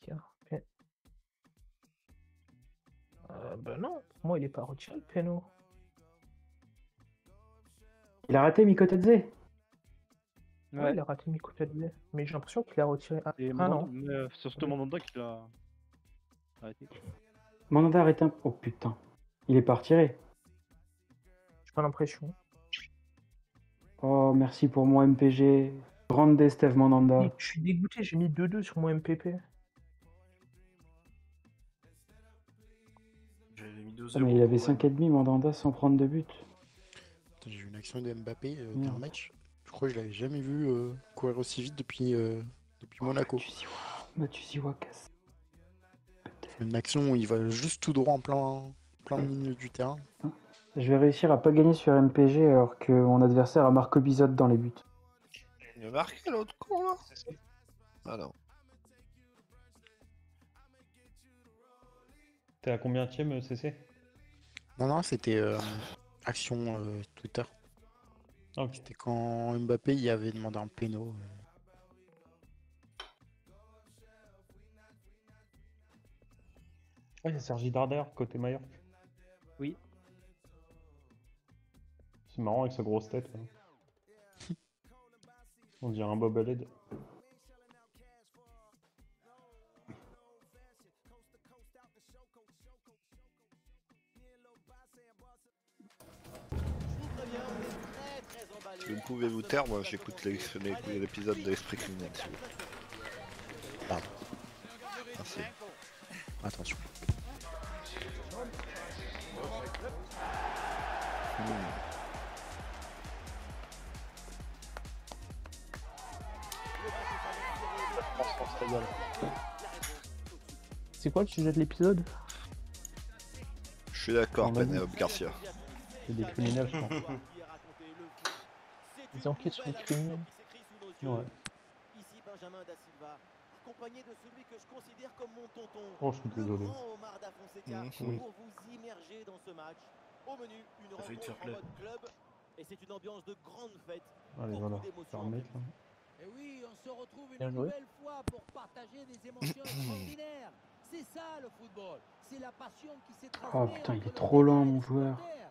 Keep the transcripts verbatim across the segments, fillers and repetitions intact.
qu'il y a? Pe- Euh, bah non, pour moi il est pas retiré le péno. Il a raté Mikotadze. Ouais, Ouais. il a raté Mikotadze, mais j'ai l'impression qu'il a retiré. Ah, Et ah Mandanda, non. mais, euh, c'est surtout Mandanda qui l'a arrêté. Mandanda a arrêté un... Oh putain. Il est pas retiré. J'ai pas l'impression. Oh, merci pour mon M P G. Grande Steve Mandanda. Et je suis dégoûté, j'ai mis deux deux sur mon M P P. J'avais mis deux Ah, zéro. mais il avait ouais. cinq virgule cinq Mandanda sans prendre de but. Attends, j'ai vu une action de Mbappé euh, Merde. d'un match. Je crois que je l'avais jamais vu euh, courir aussi vite depuis, euh, depuis Monaco. Mathieu Siwa casse. Une action où il va juste tout droit en plein, plein milieu du terrain. Je vais réussir à pas gagner sur M P G alors que mon adversaire a Marco Bizot dans les buts. Il a marqué l'autre con là. Ah non. T'es à combien de C C? Non, non, c'était euh, action euh, Twitter. Ok. C'était quand Mbappé il avait demandé un péno. Ouais, il y a Sergi Darder, côté Mallorca. Oui. C'est marrant avec sa grosse tête. Là. On dirait un bobblehead. Si vous pouvez vous taire, moi j'écoute l'épisode de l'Esprit criminel. Si vous voulez. Pardon. Merci. Attention. Hmm. C'est quoi le sujet de l'épisode? Je suis d'accord, On a Penelope Garcia. C'est des criminels, je pense. Des enquêtes sur les criminels. Ouais. Ici Benjamin da Silva, accompagné de celui que je considère comme mon tonton, Oh, je suis le désolé. grand Omar da Fonseca, Mhm. pour vous immerger dans ce match. Au menu, une Ça fait de rencontre fair en play. mode club, et c'est une ambiance de grande fête. Allez, Beaucoup voilà. d'émotions Faire en un mec, prémisse. là. Et oui, on se retrouve une Bien joué. nouvelle fois pour partager des émotions extraordinaires. C'est ça le football. C'est la passion qui s'est transmise. Oh putain, il entre est le trop lent, terrain et mon les joueur. supporters.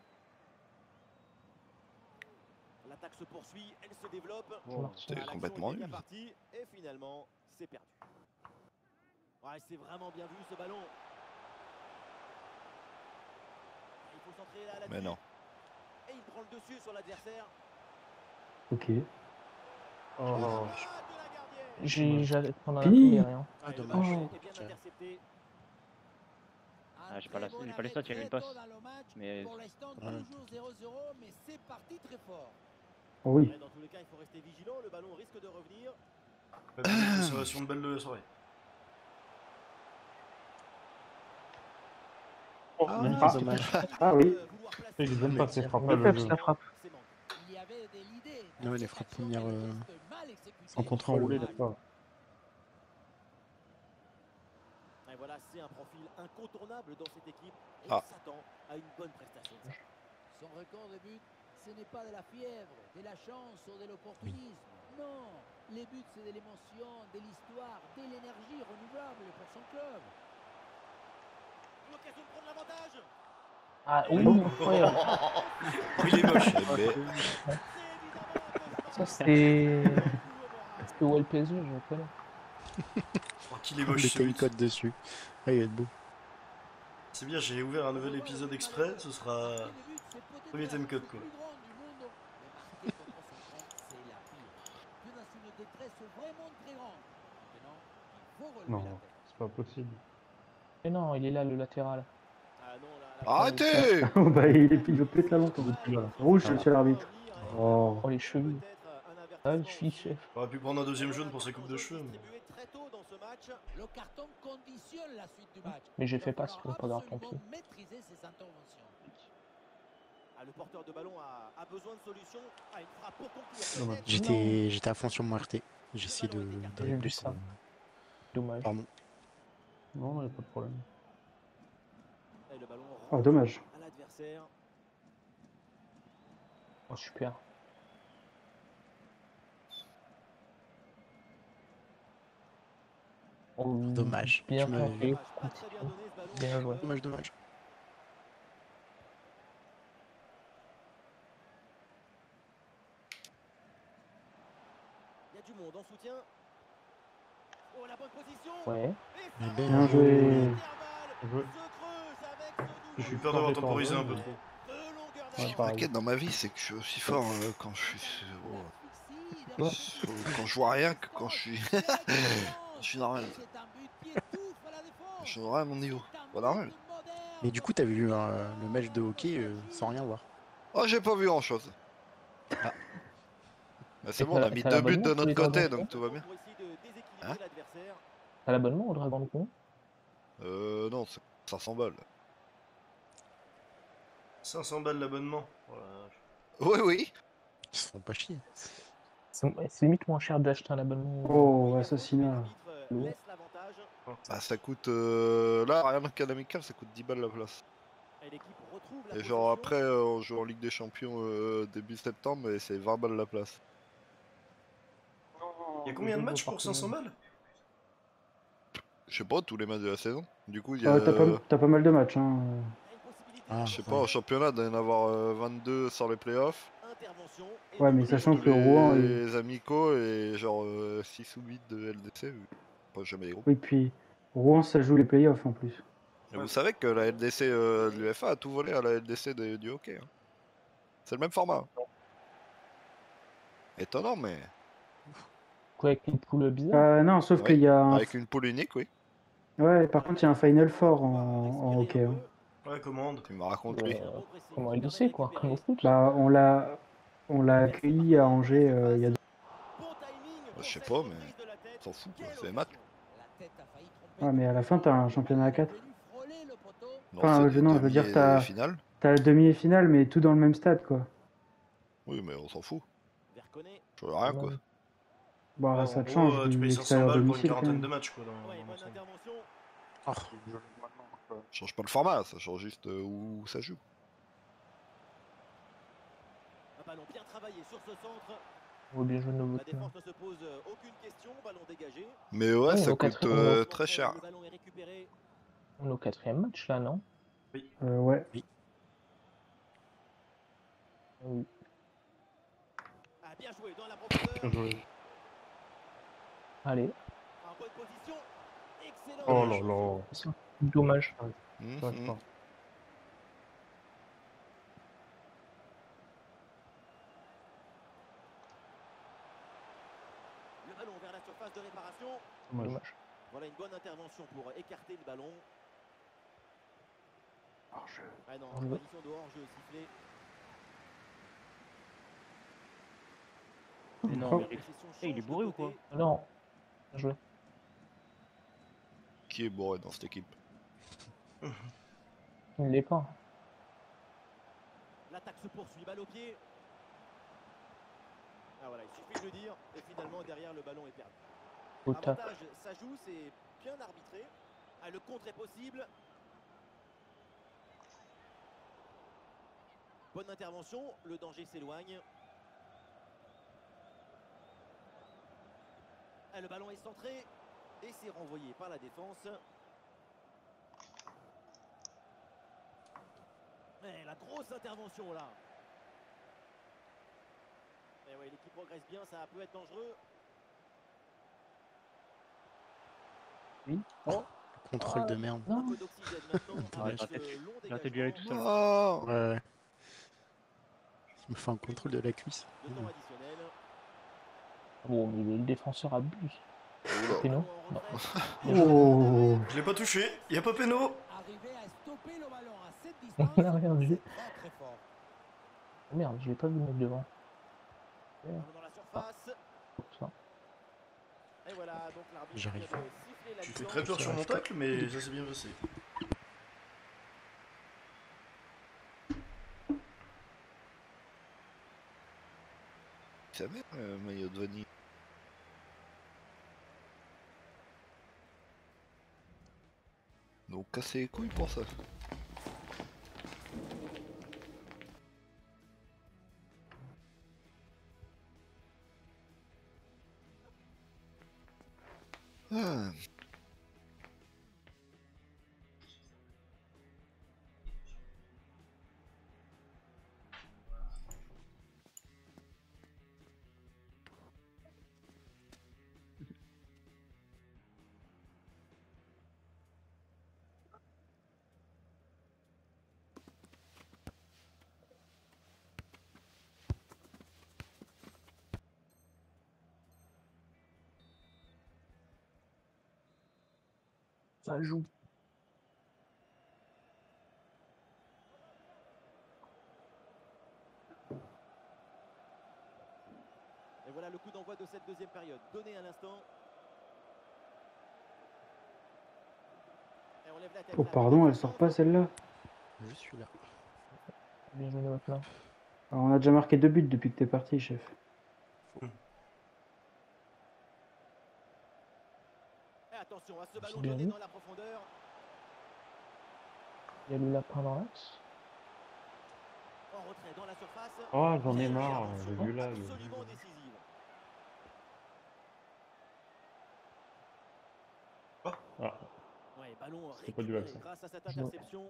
L'attaque se poursuit, elle se développe. Bon, C'était L'action complètement était bien nul. partie, et finalement, c'est perdu. Ouais, c'est vraiment bien vu ce ballon. Il faut centrer là là-dessus. Mais non. Et il prend le dessus sur l'adversaire. Ok. Oh. De la gardienne. J'ai, j'allais prendre un Fini. appel, rien. Ah, Ouais, dommage. le ballon Oh. était bien intercepté. Ah, j'ai pas la- Un très j'ai bon pas les stats, il y avait une arrêt, passe. très tôt dans le match. Mais- Pour l'instant, Ouais. toujours zéro zéro, mais c'est parti très fort. Oh oui. Ouais, dans tous les cas, il faut rester vigilant. Le ballon risque de revenir. Ouais, mais ça va sur une belle soirée. Oh, Ah, magnifique. Ah. Dommage. Ah oui. Euh, vouloir placer Il aime le pas tir. ces Le frappes-là, le peps jeu. la frappe. C'est manqué. Il y avait de l'idée. Ah ouais, les frappes premières, euh, Mal exécutées. Sans contrat enroulé, là. pas. Et voilà, c'est un profil incontournable dans cette équipe. Et Ah. on s'attend à une bonne prestation. Son record de buts, ce n'est pas de la fièvre, de la chance ou de l'opportunisme. Non, les buts, c'est de l'émotion, de l'histoire, de l'énergie renouvelable pour son club. L'occasion de prendre l'avantage. Ah oui, Oh. incroyable. Il est moche. Mais C'est évidemment un Ça c'est. C'est au L P S G, je connais. Oh, qu'il est Il moche était ce une but. cote dessus. Ah, il va être beau. C'est bien, j'ai ouvert un nouvel épisode exprès, ce sera... Premier time cut, quoi. Non, c'est pas possible. Mais non, il est là, le latéral. Ah non, là, là, arrêtez. Oh bah il, est... il veut péter la longtemps. Voilà. Rouge, monsieur l'arbitre. Oh. Oh, les cheveux. Ah, je suis chef. On aurait pu prendre un deuxième jaune pour ses coupes de cheveux. Mais... très tôt dans ce match. Le carton conditionne la suite du match. Mais j'ai fait Il va pas si tu veux falloir pas garder ton absolument pied. maîtriser ses interventions. Ah, le porteur de ballon a, a besoin de solutions. Ah, une frappe pour conclure. Dommage. Peut-être. J'étais j'étais à fond sur mon R T. J'ai essayé de. J'ai d'aller vu plus, ça. euh, Dommage. Pardon. Non, il a pas de problème. Et le ballon Oh rentre dommage. à l'adversaire. Oh, super. Oh, Dommage. Bien Je me- tenté. Pas très bien donné ce ballon. Bien joué. Dommage, dommage. Il y a du monde en soutien. Oh, la bonne position. Ouais. Et Mais ça bien rentre joué. dans Bien l'intervalle. joué. Se creuse avec ce Je J'ai suis eu peur d'avoir pas temporisé un peu détendu, trop. de longueur Ouais, d'avance. pareil. T'inquiète, dans ma vie, c'est que je suis aussi fort euh, quand je suis. oh, Ouais. quand je vois rien que quand je suis. Je suis normal. Je suis normal à mon niveau. Pas normal. Mais du coup, t'avais vu euh, le match de hockey euh, sans rien voir. Oh, j'ai pas vu grand chose. Ah. Bah, c'est Et bon, on a t'as- mis t'as deux buts l'abonnement de pour notre les côté, dragons donc tout va bien. Pour essayer de déséquilibrer Hein l'adversaire. T'as l'abonnement au Dragon de Con? Euh, non, c'est cinq cents balles. cinq cents balles l'abonnement. Oh la vache. Oui, oui. Ils se font pas chier. C'est c'est limite moins cher d'acheter un abonnement. Oh, Oui, mais assassinat. l'arbitre, euh, Lourd. laisse l'avantage. Bah, ça coûte. Euh... Là, rien qu'à l'amical, ça coûte dix balles la place. Et l'équipe retrouve la Et genre possession. après, euh, on joue en Ligue des Champions euh, début septembre et c'est vingt balles la place. Il y a combien de matchs pour cinq cents balles? Je sais pas, tous les matchs de la saison. Du coup, il y a. Euh, t'as pas, t'as pas mal de matchs. Hein. Il y a une possibilité Ah, de Je sais ouais. pas, au championnat, il doit y en avoir euh, vingt-deux sans les playoffs. intervention. Et Ouais, donc, mais le sachant Tous que Rouen, il- les amicaux et genre euh, six ou huit de L D C. vu- Pas jamais des groupes. oui, puis Rouen, ça joue les playoffs en plus. Et Ouais. vous savez que la L D C euh, de l'U F A a tout volé à la L D C de- du hockey. hein. C'est le même format. Étonnant, mais. Quoi, avec une poule bizarre? Euh, non, sauf Ouais, qu'il y a un... Avec une poule unique, oui. Ouais, par contre, il y a un Final Four en, en hockey. hein. Ouais, commande. Tu me racontes lui. Euh, Comment il le sait, quoi, comme au foot? Bah, on l'a on l'a accueilli à Angers euh, il y a deux Je sais pas, mais on s'en fout, quoi. C'est les matchs. Ouais, mais à la fin, t'as un championnat à quatre. Non, Enfin, c'est euh, des non, je veux demi dire, et t'as- des finales. T'as la demi et finale, mais tout dans le même stade, quoi. Oui, mais on s'en fout. Verconnet. Je vois rien, quoi. Bah, Ouais, ça en te gros, change euh, tu du payes cinq cents extérieur balles pour une domicile, quand quarantaine même. de matchs, quoi, dans, Ouais, dans bonne l'ensemble. intervention. Ah, ça change pas le format, ça change juste euh, où ça joue. Un ballon bien travaillé sur ce centre. On va bien jouer de nouveau. La défense ne se pose euh, aucune question. Ballon dégagé. Mais ouais, Oui, ça au coûte quatrième- euh, Le très cher. Le ballon est récupéré. On est au quatrième match, là, non? Euh, ouais. Oui. Ah, bien joué dans la profondeur. Bien joué. Allez. En bonne position. Excellent. Oh là là. Dommage. Mhm. Ça reste pas. Le ballon vers la surface de réparation. Dommage. Dommage. Voilà une bonne intervention pour écarter le ballon. Hors-jeu. Ah non, Hors-jeu. position de hors-jeu sifflé. Mais non, Oh. mais Possession Eh, il est change de bourré ou côté. quoi? Non. Bien joué. Qui est bourré dans cette équipe? Il l'est pas. L'attaque se poursuit, balle au pied. Ah voilà, il suffit de le dire. Et finalement, derrière, le ballon est perdu. Au tac. Avantage, ça joue, c'est bien arbitré. Ah, le contre est possible. Bonne intervention, le danger s'éloigne. Ah, le ballon est centré et c'est renvoyé par la défense. Et la grosse intervention là. Et ouais, l'équipe progresse bien, ça peut être dangereux. Oui. Oh. Contrôle de merde. Un Non. peu d'oxygène maintenant Ouais, avec raté- ce long j'ai raté de y aller tout dégagement. seul. Oh Ouais, ouais. Je me fais un contrôle de la cuisse. Le temps additionnel. Bon, mais le défenseur abuse. Oula. Péno. Ballon en retrait. Oh. Je l'ai pas touché, y a pas péno. Arriver à stopper le ballon à cette On distance, n'a rien vu. c'est très très fort. Merde, je l'ai pas vu le mec devant. Ballon dans la surface. Ça. Et voilà, donc l'arbitre J'arrive vient pas. de siffler la Tu fais mi-temps. très peur sur mon tacle, mais ça s'est bien passé. Ça va, euh, maillot de vanille. Donc casser les couilles pour ça. Ah. Ça joue. Et voilà le coup d'envoi de cette deuxième période, donné à l'instant. Et on lève la tête. Oh pardon, elle sort pas celle-là. Je suis là. Bien joué, votre là. Alors, on a déjà marqué deux buts depuis que t'es parti, chef. Et attention à ce ballon Bien donné vu. dans la profondeur. Il y a le lapin dans l'axe. En retrait dans la surface. Oh, j'en ai Quelle marre, intervention j'ai vu là. absolument décisive. Ah, Ouais, ballon C'est pas du récupéré vaccin. grâce à cette Non. interception.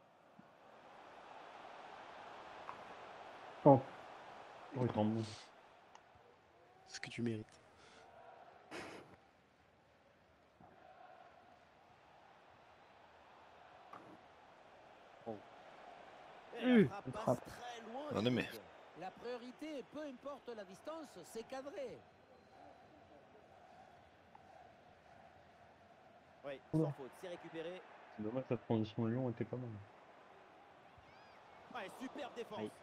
Oh, oh, il tremble. Ce que tu mérites. Et la frappe Une passe frappe. très loin. Ah, non, mais- Philippe. La priorité, peu importe la distance, c'est cadré. Oui, Oula. sans faute, c'est récupéré. C'est dommage, la transition Lyon était pas mal. Ouais, superbe défense. Oui.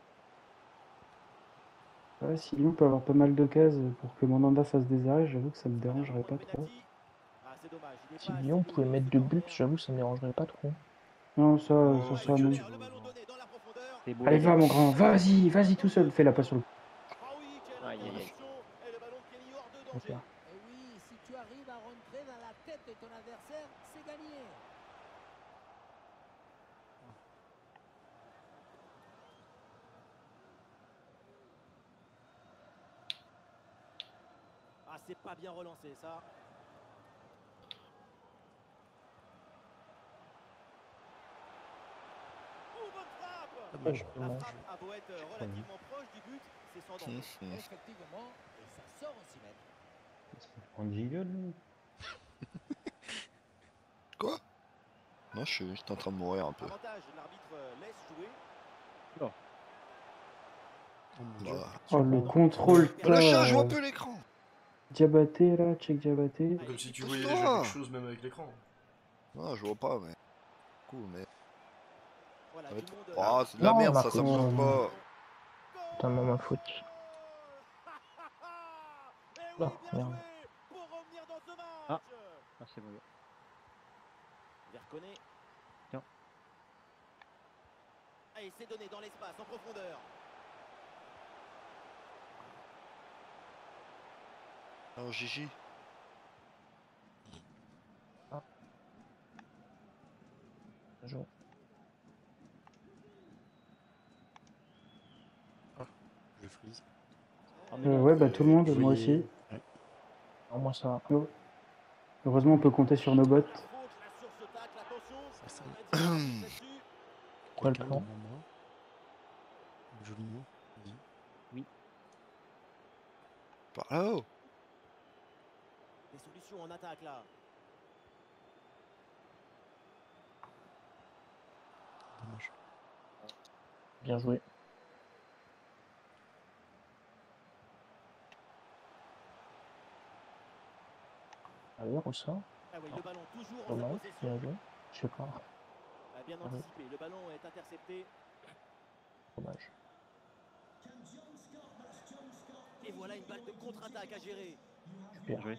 ouais, si Lyon peut avoir pas mal d'occasions pour que Mandanda fasse des arrêts, j'avoue que ça me dérangerait pas trop. Ah, c'est dommage. Il est Si pas assez Lyon doué pouvait dans mettre ce deux buts, corner. j'avoue, ça me dérangerait pas trop. Non, ça, Oh, ça, ouais, ça, les non. gars, Le ballon donné dans la profondeur. C'est beau. Allez, les va, gars. mon grand, vas-y, vas-y tout seul, fais la passe sur le. Ah oui, quelle Aïe, aïe, aïe. intervention. Et le ballon qui est mis hors de danger. Super. Et oui, si tu arrives à rentrer dans la tête de ton adversaire, c'est gagné. Ah, c'est pas bien relancé ça. Oh, bonne frappe. Dommage. La Dommage. frappe a beau être relativement proche du but, c'est sans danger. Hum, hum. Effectivement, et ça sort aussi mètres. En jingle, lui. Quoi? Non, je suis j'étais en train de mourir un peu. Avantage, l'arbitre euh, laisse jouer. Oh mon Dieu. Bah. Oh, le contrôle, Oh, le chat, je vois t'as. un peu l'écran. Diabaté là, check Diabaté. Comme si tu pousse-toi. voyais déjà quelque chose même avec l'écran. Non, je vois pas, mais. Cool, mais. Voilà, Ouais. du monde. Ah, c'est de la Non, merde, ça, Marco. ça me choque pas. Putain, ma faute. Eh oui, Non, bien merde. joué pour revenir dans ce match. Ah. Ah, c'est mauvais. Verconnet. Tiens. Allez, c'est donné dans l'espace, en profondeur. Oh, Gigi. Bien joué. Je freeze. Euh, ouais, bah tout le monde, Vous moi voyez- aussi. Ouais. Non, moi ça va. Oh. Heureusement, on peut compter sur nos bottes. La faute, là, sur ce tacle, attention. Ça, ça- On a tiré là-dessus. Quoi le Quelqu'un plan? devant moi. Joliment. Vas-y. Par là-haut. Des solutions en attaque là. Dommage. Bien joué. Allez, ressort. Ah oui, le ballon toujours en sa Dommage. possession. Bien joué. Je sais pas. Ah, bien Ah oui. anticipé, le ballon est intercepté. Dommage. Et voilà une balle de contre-attaque à gérer. Super. Bien joué.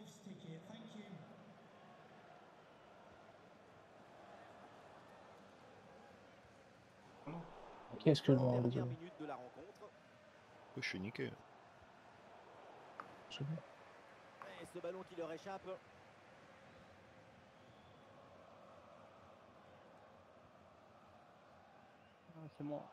Qu'est-ce que je m'en Dernière désolé. minute de la rencontre. Oh, je suis niqué. C'est bon. Et ce ballon qui leur échappe. Ah, c'est moi.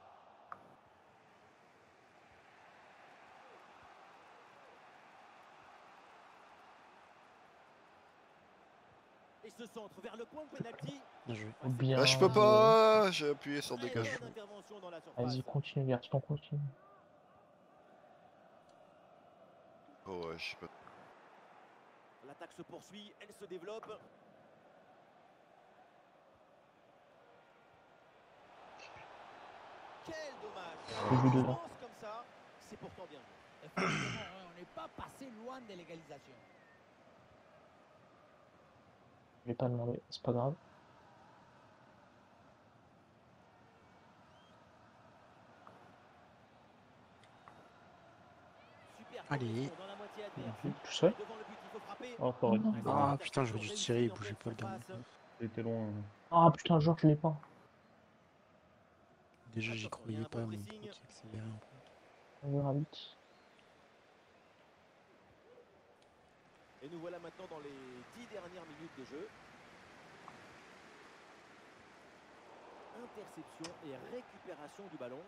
Et ce centre vers le point de pénalty. Bien joué. Bien Là, je peux joué. pas. J'ai appuyé sur Très dégage. bonne intervention dans la surface. Vas-y, continue, Gaston, continue. Oh, ouais, je sais pas. L'attaque se poursuit, elle se développe. Quel dommage. Le but Une dedans. chance comme ça, c'est pourtant bien joué. Effectivement, hein, on n'est pas passé loin de l'égalisation. Je l'ai pas demandé, c'est pas grave. Super Allez. progression dans la moitié adverse. Tout seul. Devant le but, il faut frapper. Oh, t'aurais Non. pu. Ah putain, j'aurais dû tirer, il bougeait pas le gars. Il était loin. Ah putain, genre, je l'ai pas. Déjà, j'y croyais pas, mon pote, il accélérait un peu. On verra vite. Et nous voilà maintenant dans les dix dernières minutes de jeu. Interception et récupération du ballon.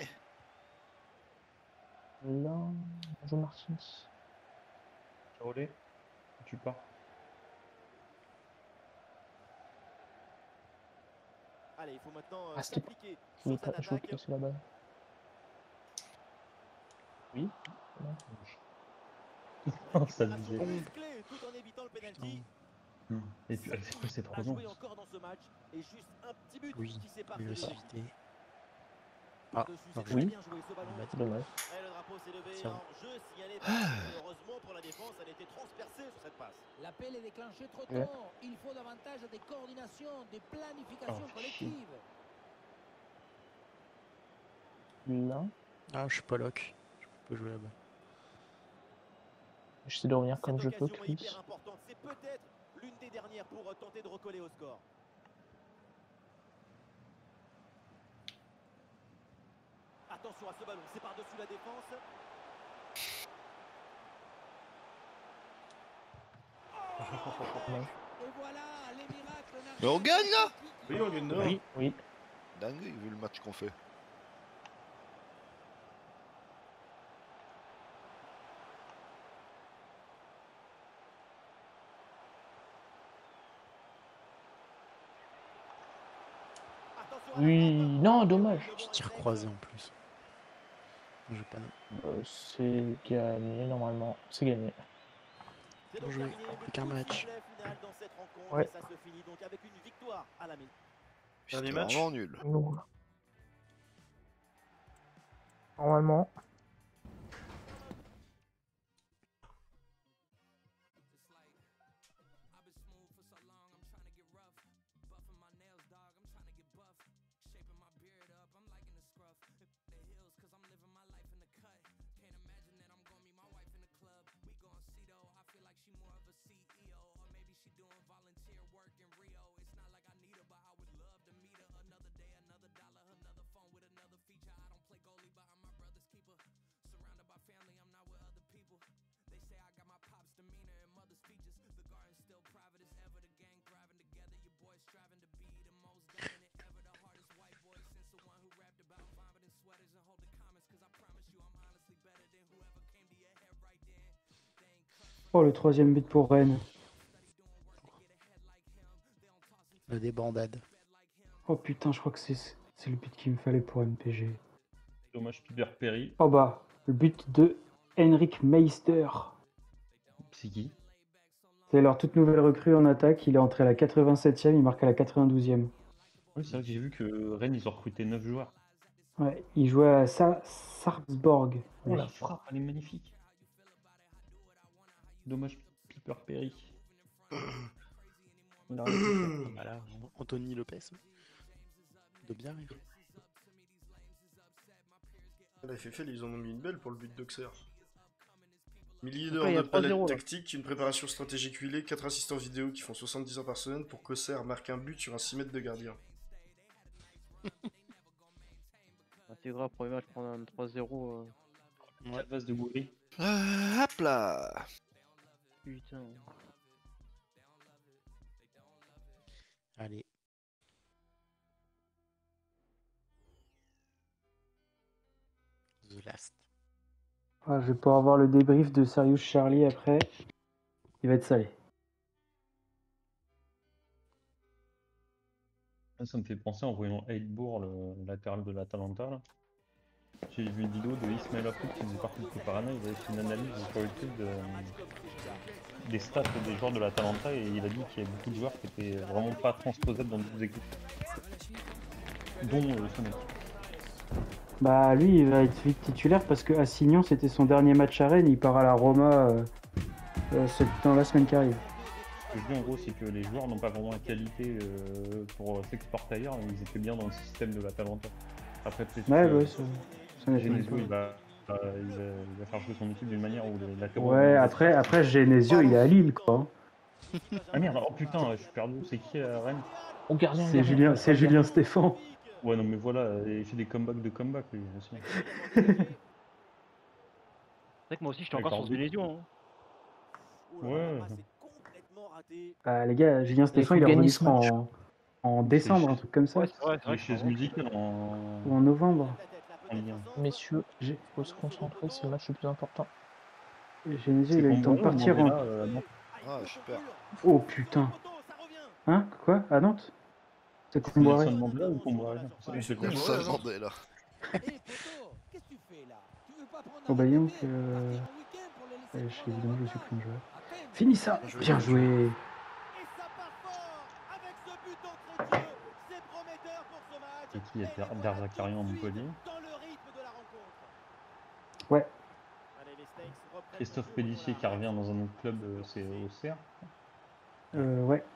Là, bonjour Martins. Olé, tu pars. Allez, il faut maintenant euh, Ah, c'était- s'appliquer Je sur l'ai pas, cette je l'ai attaque. pas sur la balle. Oui. Ça Récupération disait. musclée, tout en évitant le penalty. Et puis, c'est quoi, c'est Pas trop long. joué encore dans ce match et juste un petit but Oui, qui sépare mais ces deux. aussi vite. Ah, Par-dessus, c'est non, très oui. bien joué ce ballon. Bah, C'est dommage. Et le drapeau s'est levé Tiens. en jeu signalé par et heureusement pour la défense, elle était transpercée sur cette passe. L'appel est déclenché trop Ouais. tôt. Il faut davantage de coordination, de planification Oh, collective. Là, Ah, je suis pas lock. Je peux pas jouer là-bas. j'essaie de revenir comme Cette je peux, occasion est Chris. hyper importante. C'est peut-être l'une des dernières pour euh, tenter de recoller au score. Attention à ce ballon, c'est par-dessus la défense. Et voilà, les miracles n'arrivent Mais on gagne, là? Oui, on gagne dehors. Oui, oui. Dingue, vu le match qu'on fait. Attention à la Oui, frappe. non, dommage. Je tire croisé en plus. Je vais pas. Euh, c'est gagné normalement. C'est gagné. C'est Bien donc joué. terminé. Plus qu'un Coup de match. sifflet final dans cette rencontre Ouais. et ça se finit donc avec une victoire à la mi. Dernier C'était match. vraiment nul. Nous. Normalement. Oh, le troisième but pour Rennes. La débandade. Oh putain, je crois que c'est c'est le but qu'il me fallait pour M P G. Dommage, Piper Perry. Oh bah, le but de Henrik Meister. C'est qui? C'est leur toute nouvelle recrue en attaque. Il est entré à la quatre-vingt-septième, il marque à la quatre-vingt-douzième. Oui, c'est vrai que j'ai vu que Rennes, ils ont recruté neuf joueurs. Ouais, il jouait à Sa Sarpsborg. Oh, la frappe, elle est magnifique. Dommage, Piper Perry. Il a arrêté. Voilà, Anthony Lopez. De bien rire. La F F L, ils en ont mis une belle pour le but d'Auxerre. mille Après, leaders il y a de trois palette zéro, là. tactique, une préparation stratégique huilée, quatre assistants vidéo qui font soixante-dix heures par semaine pour qu'Auxerre marque un but sur un six mètres de gardien. C'est grave, premier match, prendre un trois zéro. Euh... La base de Goury. Euh, hop là. Putain. Allez. The Last. Ah, je vais pouvoir avoir le débrief de Sirius Charlie après. Il va être salé. Là, ça me fait penser en voyant Heidbourg, le latéral de l'Atalanta. là. J'ai vu une vidéo de Ismail Afouk qui faisait partie de Parana. Il avait fait une analyse sur le truc de, des stats des joueurs de l'Atalanta et il a dit qu'il y a beaucoup de joueurs qui étaient vraiment pas transposables dans d'autres équipes. Dont euh, ce mec. Bah lui, il va être vite titulaire parce que Assignon, c'était son dernier match à Rennes. Il part à la Roma euh, euh, c'est dans la semaine qui arrive. que je dis en gros, c'est que les joueurs n'ont pas vraiment la qualité euh, pour s'exporter ailleurs, ils étaient bien dans le système de l'Atalanta. Après, peut-être Ouais, que ouais, ça, ça m'étonne Genesio, pas. il va, euh, il, va, il va faire jouer son équipe d'une manière où les latéraux... Ouais, vont- après, après Genesio, il est à Lille, quoi. Ah merde, oh putain, je suis perdu, c'est qui à Rennes? Oh, gardien, C'est gardien, Julien, c'est gardien. Julien Stéphan. Ouais, non mais voilà, il fait des comebacks de comeback lui aussi. C'est vrai que moi aussi, j'étais Avec encore sur leur but. des lésions. Hein. Oh là là, Ouais. la passe est complètement ratée. Ah, les gars, Julien Il Stéphan, faut il est gagner revenu ce je crois, match. en, en C'est décembre, un ch- truc comme ça. Ouais, c'est vrai, c'est Les vrai. que chaises c'est un bon musicales en... Ou en novembre. en Ligue un. Messieurs, J'ai- il faut se concentrer, c'est le match le plus important. Genesio, C'est il a eu le temps de Comboiré ou partir en... Mandela euh, non. Ah, super. Oh putain. Hein? Quoi? À Nantes? C'est C'est Comboiré. Nelson Mandela ou Comboiré? C'est Oui, c'est quoi? Comboiré. Ça Ouais, non. demandait là. Eh, poto, qu'est-ce que tu fais là? Tu veux pas prendre Oh un bah dis donc, bébé, euh... partir en week-end pour les laisser euh, je prendre sais évidemment, je un suis plus un joueur. À peine. Finis ça! Bien joué, Bien bien joué! Et ça part fort avec ce but d'entrée de jeu. C'est prometteur pour ce match. C'est qui? Il y a Et Der- les voilà Derzakarian à tout de suite Montpellier. dans le rythme de la rencontre. Ouais. Allez, les Snakes reprennent Christophe contrôle Pélissier dans qui la revient dans un autre club, euh, c'est au Auxerre. Euh, ouais.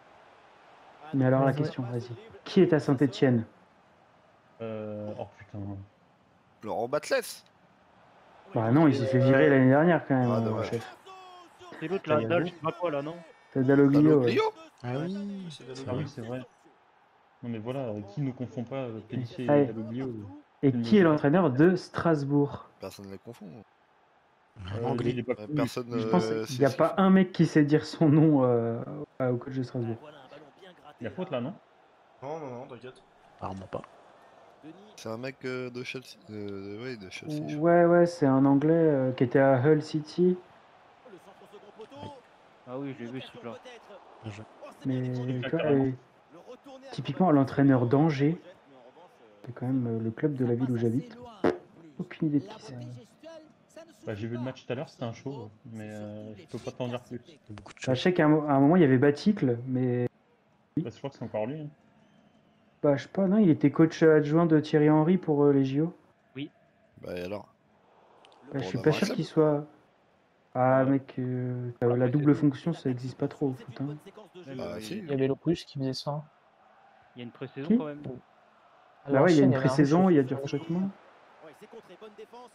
Ah Mais non, alors la ça question, passe, vas-y. ce dribble. Qui est à Saint-Etienne? Euh... Oh putain. Laurent Batles. Bah non, il s'est fait virer l'année dernière quand même, Ah, euh, dommage. chef. C'est l'autre là, Tagliago. Dal, je sais pas quoi là, non? C'est Dalloglio, ouais. Dalloglio. Ah oui. C'est Ah Dalloglio. oui, c'est vrai. Non mais voilà, euh, qui ne confond pas euh, Pélissier Allez. et Dalloglio? Et qui est l'entraîneur de Strasbourg? Personne ne les confond. Un Euh, anglais. il est pas Euh, connu. Personne Je euh, pense qu'il sait n'y a ce qu'il pas fait. un mec qui sait dire son nom euh, au coach de Strasbourg. Voilà un ballon bien gratté. Il y a faute là, non? Non, non, non, t'inquiète. Apparemment pas. Denis. C'est un mec euh, de Chelsea. Euh, oui, de Chelsea. je crois. Ouais, ouais, c'est un Anglais euh, qui était à Hull City. Le centre au second poteau. Ah oui, je l'ai vu ce truc là. Peut-être. Bien joué. Oh, c'est bien Mais défendu. tu vois, carrément. euh, Le retourner à typiquement combattre. l'entraîneur d'Angers, Mais en revanche, euh, c'est quand même euh, le club de la ville où j'habite. Aucune idée de qui c'est. Bah, j'ai vu le match tout à l'heure, c'était un show, mais euh, je peux pas t'en dire plus. Il y a beaucoup de Bah, je choses. sais qu'à un, mo- à un moment il y avait Baticle, mais Bah, je crois que c'est encore lui. Hein. bah, je sais pas, non, il était coach adjoint de Thierry Henry pour euh, les J O. Bah et alors? Bah, je Pour suis en pas avoir sûr un qu'il soit. Ah, Ouais. mec, euh, la Après, double c'est- fonction ça existe pas trop au c'est foot. une Hein. bonne séquence de jeu. Bah oui. si. Il y avait le russe qui faisait ça. Il y a une pré-saison Qui quand même. À Bah ouais, il y a l'ancienne, une avait un russe pré-saison, sur- il y a du sur le show. recrutement. Ouais, c'est contré, bonne défense.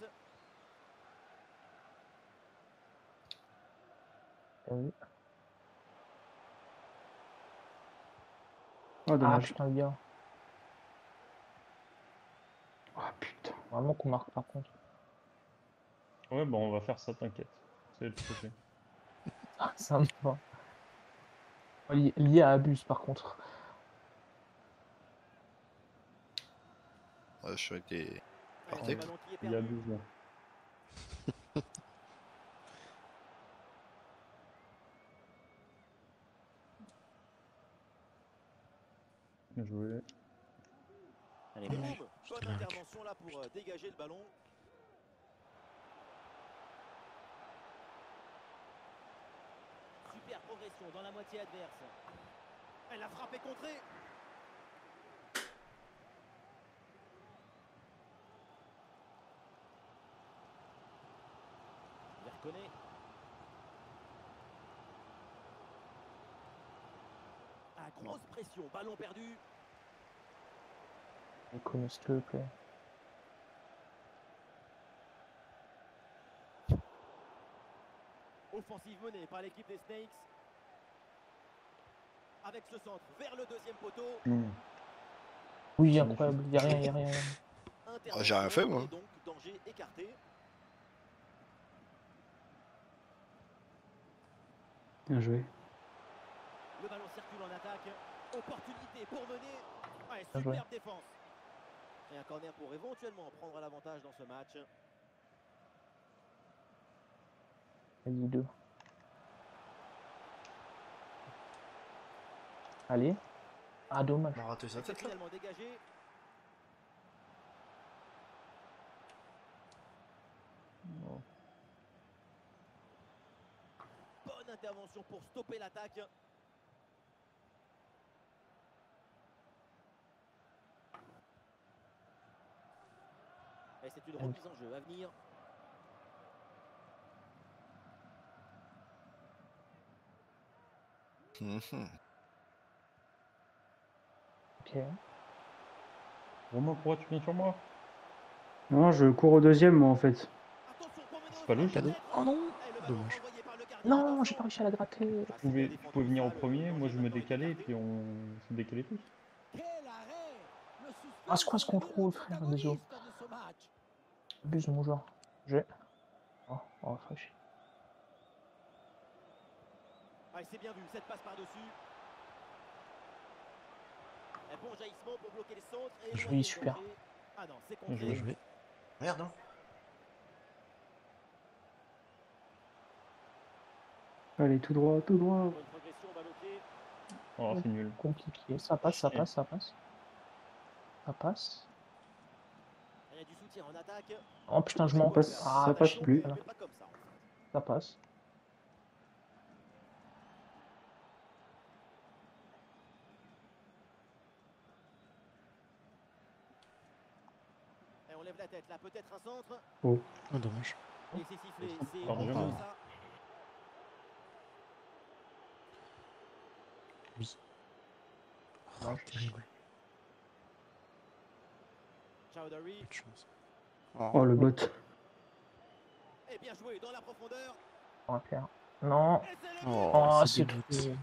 Ah oui. Oh, Ah dommage. putain, le bien. Oh putain. Vraiment qu'on marque par contre. Ouais, bon, on va faire ça, t'inquiète. C'est le projet. Ah, ça me va. Li- Lié à Abuse par contre. Ouais, je suis avec les. Allez, Partez. le ballon qui est Il y a perdu. douze là. Bien joué. Allez, Et bon. boum, bonne intervention là pour euh, dégager le ballon. Super progression dans la moitié adverse. Elle a frappé contrée. Il reconnaît. Ah, grosse pression, ballon perdu. On connaît s'il te plaît. Offensive menée par l'équipe des Snakes. Avec ce centre vers le deuxième poteau. Mmh. Oui, incroyable, il n'y a rien, il n'y a rien. y a rien. Ah, j'ai rien fait, moi. Et donc danger écarté. Bien joué. Le ballon circule en attaque. Opportunité pour mener. Ah, et Bien joué. superbe défense. Et un corner pour éventuellement prendre l'avantage dans ce match. Vas-y, deux. Allez. Ah, dommage. On a raté sa C'est tête là. finalement dégagé. Bon. Bonne intervention pour stopper l'attaque. Et c'est une remise en jeu à venir. Mhm. Ok. Romain, pourquoi tu viens sur moi? Non, je cours au deuxième, moi, en fait. C'est pas logique. Cadeau. Oh non. Dommage. Non, j'ai pas réussi à la gratter. Tu pouvais, tu pouvais venir en premier, moi je me décalais et puis on se décalait tous. Ah, c'est quoi ce contrôle, frère? Désolé. Abuse de mon joueur. J'ai. Oh, oh, fraîche. Ah, c'est bien vu, cette passe par-dessus. Un bon jaillissement pour bloquer les centres et Joli, éloigner le super. danger. Ah non, c'est Bien contré. Bien joué. Merde, hein. Allez, tout droit, tout droit. Bonne progression, balle au pied. Oh, c'est nul. Compliqué. Ça passe, ça passe, ça passe. Ça passe. Il y a du soutien en attaque. Oh putain, je Ça m'en passe, Ah, ça passe shit, plus. voilà. Mais pas comme ça. Ça passe. Et on lève la tête là, peut-être un centre. Oh. Oh, dommage. Et c'est sifflé, c'est Pardon, bon, Jamal. ça. Oui. Oh, terrible. Chowdhury. Pas de chance. Oh. Oh, le bot. Et bien joué dans la profondeur. On va faire. Non. Et c'est le but. Oh, Oh, c'est c'est des tout. buts.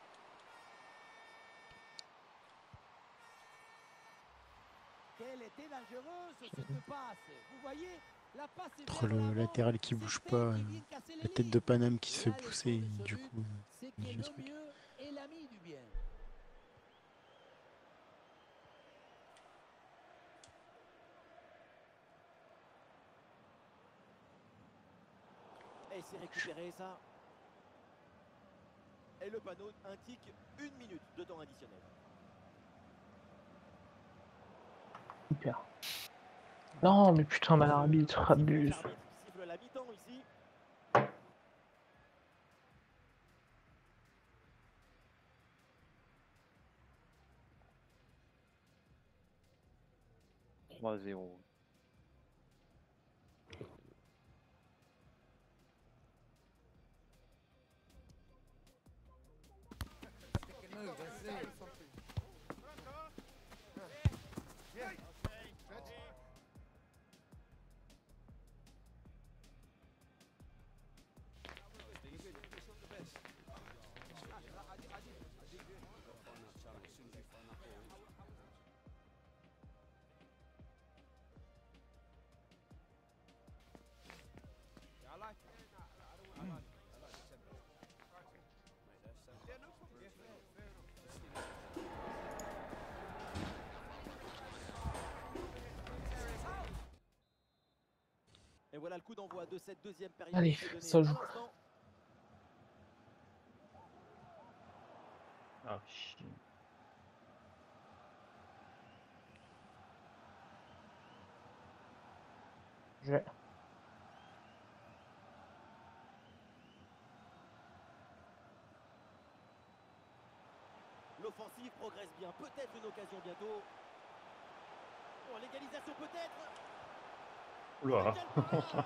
Quelle était dangereuse cette passe. Vous voyez, la passe est Entre vers le l'avant. latéral qui bouge C'est pas, elle qui euh, vient casser les la tête lignes. de Paname qui Et se fait là, le pousser, fond de ce du but, coup, c'est il que fait le ce truc. mieux est l'ami du bien. Et c'est récupéré ça. Et le panneau indique une minute de temps additionnel. Super. Non, mais putain, mais l'arbitre Siffle abuse. l'arbitre qui siffle la mi-temps ici. trois zéro. Et voilà le coup d'envoi de cette deuxième période. Allez, qui est donnée ça à joue. l'instant. Ah, chier. J'ai. L'offensive progresse bien. Peut-être une occasion bientôt. Bon, l'égalisation peut-être. Oula. Quelle parade.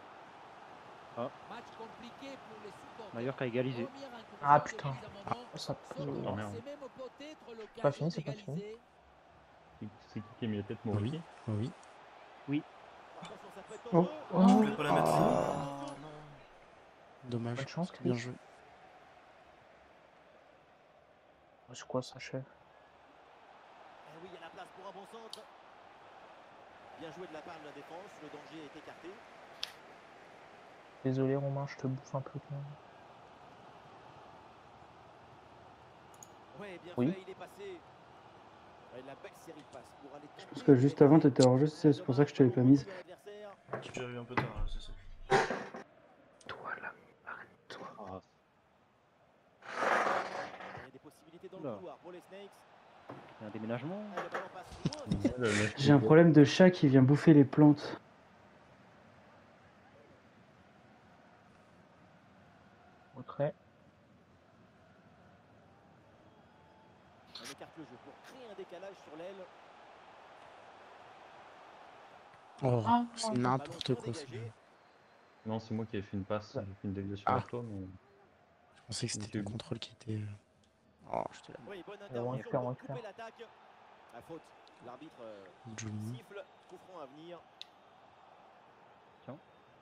Match compliqué pour les supporters. Mallorca a égalisé. Première incursion Ah de putain. mise à moment. Ah, ça Sauf que Oh, merde. c'est même peut-être l'occasion Pas fini, c'est pas fini. d'égaliser. C'est c'est qui qui a mis la tête Oui, Maurici? oui. Attention, ça peut être Oh, dangereux. oh. Je voulais pas la mettre. Ah, dommage. Bonne chance, Bien Chris. joué. Oh, c'est quoi ça, chef? Eh oui, il y a la place pour un bon centre. Bien joué de la part de la défense. Le danger est écarté. Désolé, Romain, je te bouffe un peu quand même. Ouais, bien Oui. fait, il est passé. Ouais, la belle série de passes pour aller tenter Parce que juste avant, t'étais hors jeu, c'est c'est pour ça que je t'avais pas mise. Je suis arrivé un peu tard, là, c'est ça. Toi, là, arrête-toi. Ah, Il y a des possibilités dans le Oula. couloir pour les Snakes. Il y a un déménagement. Ah, le ballon passe loin. le- le- J'ai un problème de chat qui vient bouffer les plantes. Retrait. On écarte le jeu pour créer un décalage sur l'aile. Oh, Ah, c'est oh, n'importe Ballon quoi. bien ça. dégagé. Non, c'est moi qui ai fait une passe, j'ai fait une déviation Ah. vers toi, mais Je pensais que c'était Monsieur. le contrôle qui était. euh, Oh, je te la Oui, bonne on va intervention récupérer, on va pour couper récupérer. l'attaque. La faute. L'arbitre euh, Johnny. siffle. Coup franc à venir. Tiens.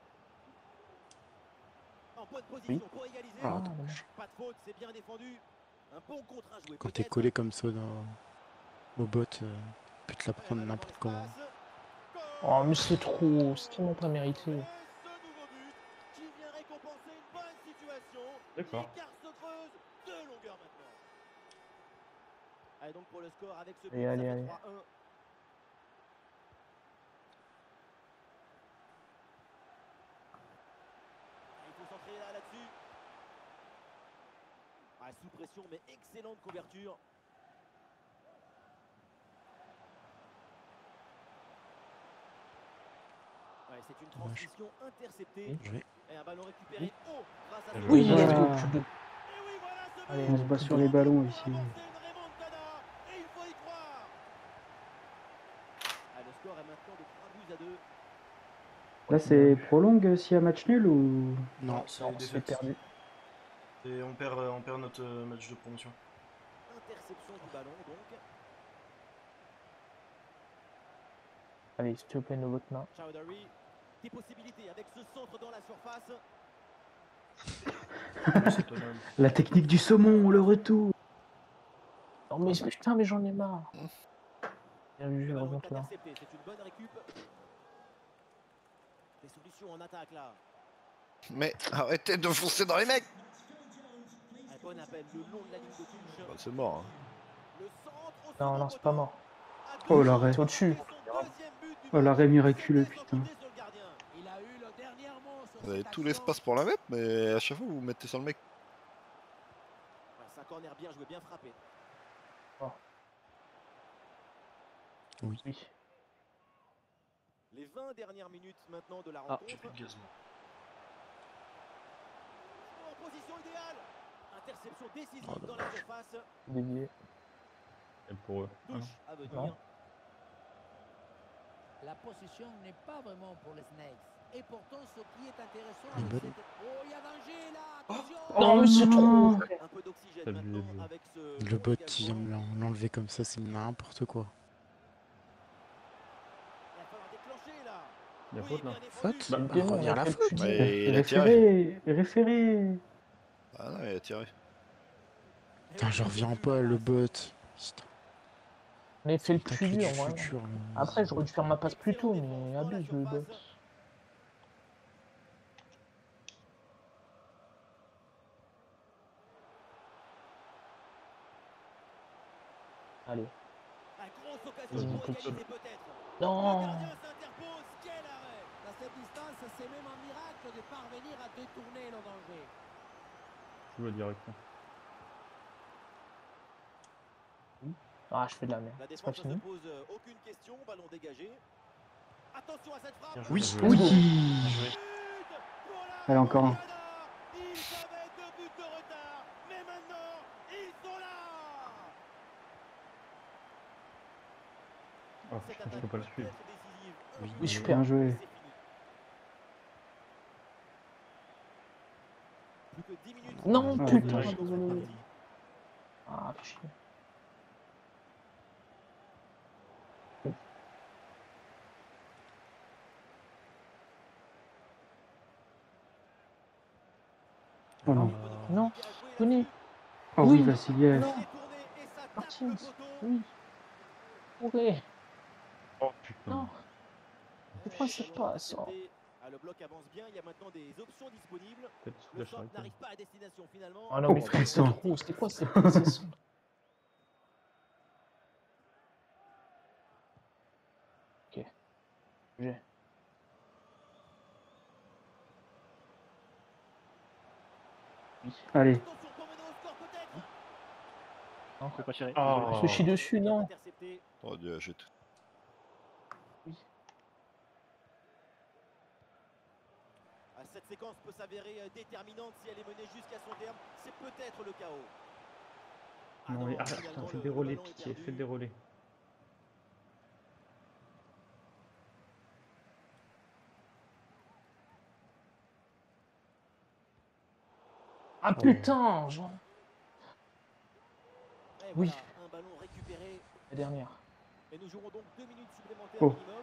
En bonne position pour égaliser. Ah, Ah, dommage. Pas de faute, c'est bien défendu. Un bon contre à jouer. Quand t'es peut-être. collé comme ça dans... au bot, euh, tu peux te la Ouais, prendre là, dans n'importe comment. l'espace. Oh, mais c'est trop. C'est tellement pas mérité. Et ce nouveau but qui vient récompenser une bonne situation. D'accord. L'écart se creuse. Deux longueurs maintenant. Allez donc pour le score avec ce but, Allez, ça allez, fait allez. trois un. Il faut s'entraîner là, là-dessus. Ah, sous pression, mais excellente couverture. Ouais, c'est une Dommage. transmission interceptée. Oui. Joué. Et un ballon récupéré haut grâce à ce Oui, but. il Ah. a fait le Et but. oui, voilà ce but. Allez, On se bat sur les ballons ici. Pour amorcer une remontada, et il faut y croire. Ah, le score est maintenant de trois buts à deux. Là, c'est prolongue s'il y a match nul ou. Non, c'est Non, des c'est défaites. perdu. Et on perd, euh, on perd notre euh, match de promotion. Interception du ballon donc. Allez, s'il te plaît, nos votre main. Chowdhury, des possibilités avec ce centre dans la surface. C'est pas mal. La technique du saumon, le retour. Non, mais putain, mais j'en ai marre. Bien vu, Le ballon remonte est là. intercepté, c'est une bonne récup. Des solutions en attaque là. Mais arrêtez de foncer dans les mecs. Un bon appel le long de la ligne de touche. Bah, c'est mort. Hein. Le centre au Non, second non, c'est poteau. pas mort. À deux Oh, mètres. l'arrêt. C'est au-dessus. C'est son deuxième but du Oh, match. l'arrêt miraculeux, C'était sans putain. compter sur le gardien. Il a eu le dernier mot sur Vous avez cette tout action. l'espace pour la mettre, mais à chaque fois vous vous mettez sur le mec. Ouais, c'est un corner bien joué, bien frappé. Oui. Les vingt dernières minutes maintenant de la Ah. rencontre. J'ai plus de gaz, moi. En position idéale. Interception décisive Oh, dans la surface. Dévié. Et pour eux. Ah non. Touche à venir. Non. La position n'est pas vraiment pour les Snakes. Et pourtant, ce qui est intéressant Une avec bonne. cette... Oh, il y a danger là. Attention. Non, mais c'est non. trop. Un peu d'oxygène T'as vu, maintenant le- avec ce Le long bot qui vient engagement. me l'en- l'enlever comme ça, c'est n'importe quoi. Il va falloir déclencher là. Il y a Oui, faute là. bien défendu. Faute Bah, Bah, démon, reviens à la on a fait faute. le Ouais, putain. il a tiré. Référé, référé. Ah non, il a tiré. Et Putain, oui, je le reviens but pas, en le passe. bot. Putain, On avait fait le t'as plus que dur, du vraiment. futur. là. Après, j'aurais dû faire ma passe plus tôt, Excellente mais défense dans la abuse le bot. surface. Allez. La grosse Vas-y, occasion pour tout égaliser seul. peut-être. Le Non. gardien s'interpose. Quel arrêt. À cette distance, c'est même un miracle de parvenir à détourner le danger. Je le direct. Ah, je fais de la merde. La C'est pas défense ne fini. se pose euh, aucune question. Ballon dégagé. Attention à cette frappe. Bien joué. Oui, Bien joué. oui. Bien joué. But pour la Allez, encore un. Grenada. Ils avaient deux buts de retard. Mais maintenant, ils sont là. Oh Cette putain, je attaque peux pas le peut suivre. être décisive. Un Oui. but Oui, de super. Bien joué. et c'est fini. Plus que dix minutes. Non, Ah, putain, dommage. désolé. Ah, fais chier. Oh non. Non, venez. Oh oui, Oui. Vassiliev. Non. Martins. Oui. Ouais. Oh putain. Non. Pourquoi c'est pas ça? Ah, le bloc avance bien, il y a maintenant des options disponibles. Peut-être sous Le la shot charrette. n'arrive pas à destination finalement. Ah non, mais Oh, frère, c'est putain. trop. C'était quoi cette possession? Ok. J'ai. Oui. Allez. Attention pour mener au score peut-être. Je peux pas tirer. Oh. Je chie dessus, non. Intercepté. Oh Dieu, j'ai tout. Ah, cette séquence peut s'avérer euh, déterminante si elle est menée jusqu'à son terme. C'est peut-être le chaos. Ah Non, mais ah, finalement, putain, le- faites le des relais, ballon est pitié, perdu. faites des relais. Ah putain, genre. Oui. voilà, un ballon récupéré. La dernière. Et nous jouerons donc deux minutes supplémentaires Oh. minimum.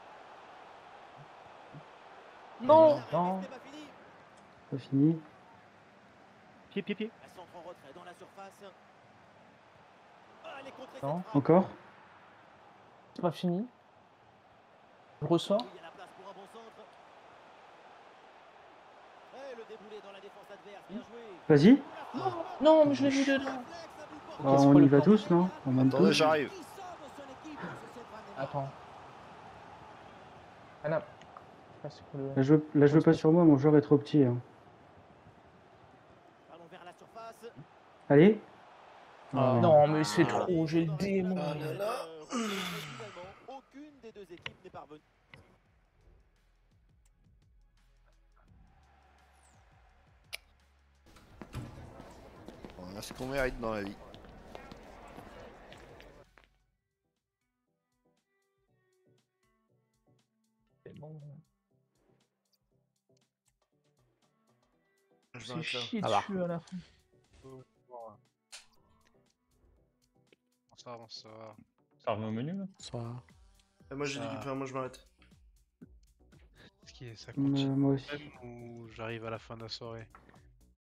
Non, L'arrêt non. n'est pas fini. Pas fini. Pied, pied, pied. La centre en retrait dans la surface. Ah, elle est contrée, Non. cette frappe. Encore. C'est pas fini. Je ressors. Oui, il y a la place pour un bon centre. Et le déboulé dans la défense adverse, bien joué. Vas-y. Non, mais je l'ai vu dedans. Réflexe, un but pour Ah, Ok, c'est on pas y le va plan. tous, non? On monte Attendez, tous. j'arrive. qui sauve son équipe sur cette fin de match. Attends. Anna. Ah, c'est quoi le- Là, je veux, là, je veux pas sur moi, mon joueur est trop petit. hein. Ballon vers la surface. Allez. Ah, Ah, non, mais c'est trop, j'ai le démon. Ah là là. Euh, mais finalement, aucune des deux équipes n'est parvenue. On a ce qu'on mérite dans la vie. C'est bon. Je C'est m'arrête là. chier Ah bah. dessus à la fin. Ça va, ça va. Ça revient au menu là? Soit... Et moi j'ai dit, Ah. enfin, moi je m'arrête. Est-ce que ça euh, continue moi aussi. même ou j'arrive à la fin de la soirée?